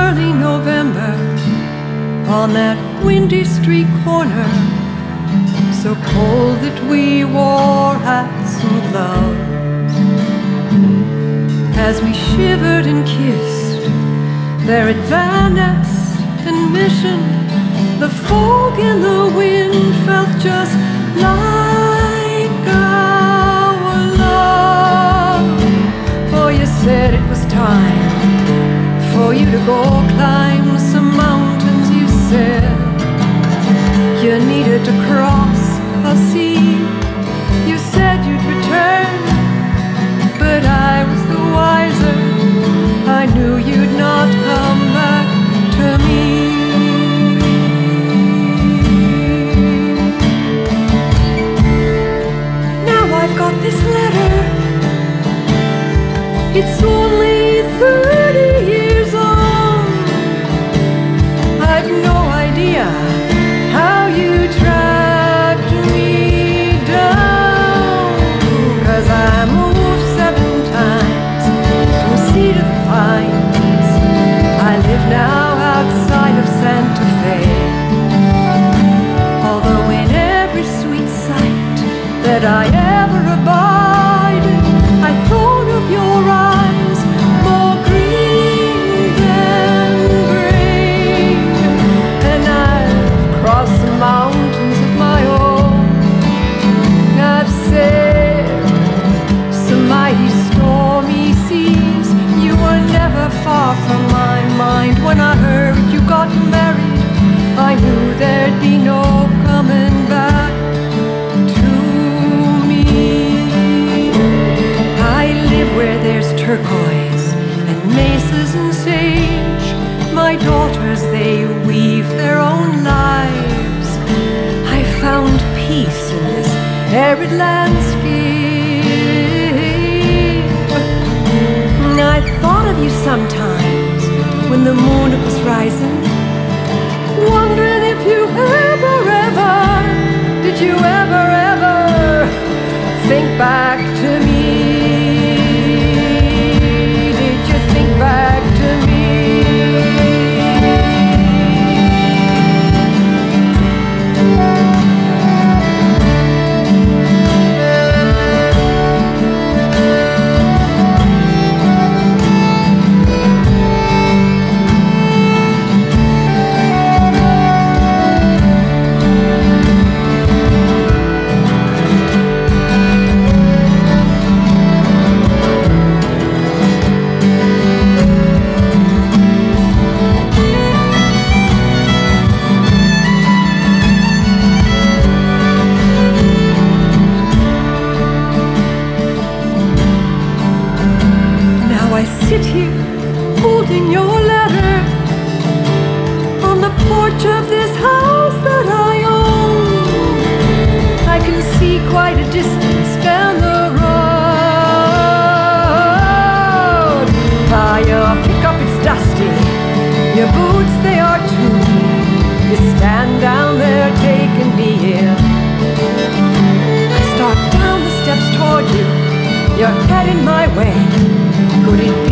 early November on that windy street corner, so cold that we wore hats and gloves. As we shivered and kissed there at Van Ness and Mission, the fog and the wind felt just like our love. For you said it was time for you to go climb some mountains. You said you needed to cross a sea. You said you'd return, but I was the wiser. I knew you'd not come back to me. Now I've got this letter. It's only 30 years old. I've no idea how you tracked me down, 'cause I moved 7 times from sea to the pines. I live now outside of Santa Fe, although in every sweet sight that I ever abided, I thought of your eyes, more green than gray. And I've crossed the mountains of my own. I've sailed some mighty stormy seas. You were never far from my mind. When I heard you got married, I knew there'd be no coming back to me. I live where there's turquoise and mesas and sage. My daughters, they weave their own lives. I found peace in this arid landscape. I thought of you sometimes when the moon was rising, wondering if you ever, did you ever think back to me? Did you think back to me? I sit here holding your letter on the porch of this house that I own. I can see quite a distance down the road. Your pickup, it's dusty, your boots, they are too. You stand down there taking me in. I start down the steps toward you, you're heading my way. Could it